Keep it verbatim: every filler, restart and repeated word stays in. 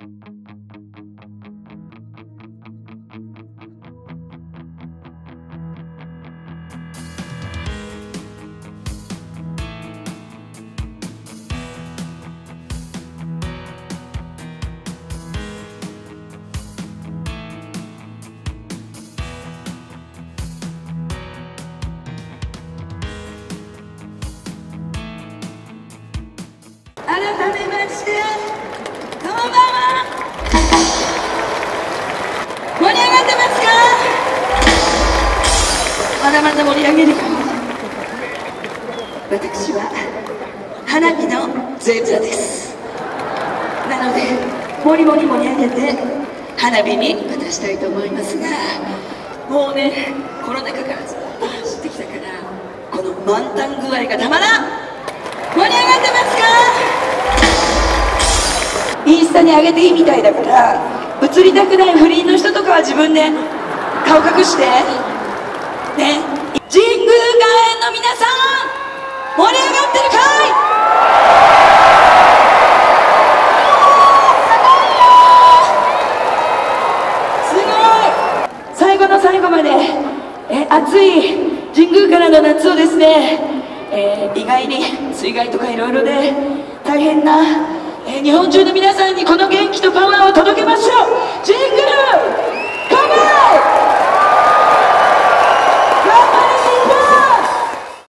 改めましてこんばんは。盛り上がってますか？まだまだ盛り上げるよ。私は花火の前座です。なのでもりもり盛り上げて花火に渡したいと思いますが、もうねコロナ禍からずっと走ってきたから、この満タン具合がたまらん。盛り上がってますか？インスタに上げていいみたいだから、映りたくない不倫の人とかは自分で顔隠してね。神宮外苑の皆さん、盛り上がってるかい？すごい。最後の最後までえ暑い神宮からの夏をですね、えー、意外に水害とかいろいろで大変な、えー、日本中の皆さんにこの元気とパワーを届